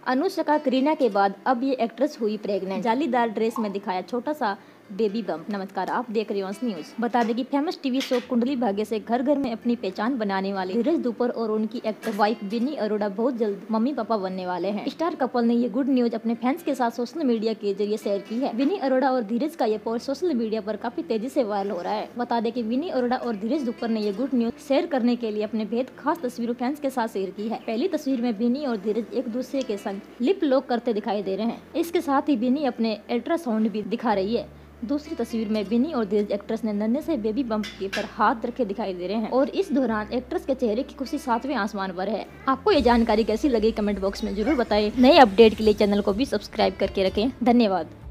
अनुष्का करीना के बाद अब ये एक्ट्रेस हुई प्रेग्नेंट। जालीदार ड्रेस में दिखाया छोटा सा बेबी बम्प। नमस्कार, आप देख रहे हो अंश न्यूज। बता दें कि famous TV show Kundali Bhagya से घर घर में अपनी पहचान बनाने वाले धीरज दुपर और उनकी एक्टर वाइफ विनी अरोड़ा बहुत जल्द मम्मी पापा बनने वाले हैं। स्टार कपल ने ये गुड न्यूज अपने फैंस के साथ सोशल मीडिया के जरिए शेयर की है। विनी अरोड़ा और धीरज का ये पोस्ट सोशल मीडिया पर काफी तेजी से वायरल हो रहा है। बता दें कि विनी अरोड़ा और धीरज दुपर ने ये गुड न्यूज शेयर करने के लिए अपने बेहद खास तस्वीरों फैंस के साथ शेयर की है। पहली तस्वीर में विनी और धीरज एक दूसरे के संग लिप लॉक करते दिखाई दे रहे हैं। इसके साथ ही विनी अपने अल्ट्रासाउंड भी दिखा रही है। दूसरी तस्वीर में विनी और धीरज एक्ट्रेस ने नन्हे से बेबी बम्प के पर हाथ रखे दिखाई दे रहे हैं और इस दौरान एक्ट्रेस के चेहरे की खुशी 7वें आसमान पर है। आपको ये जानकारी कैसी लगी कमेंट बॉक्स में जरूर बताएं। नए अपडेट के लिए चैनल को भी सब्सक्राइब करके रखें। धन्यवाद।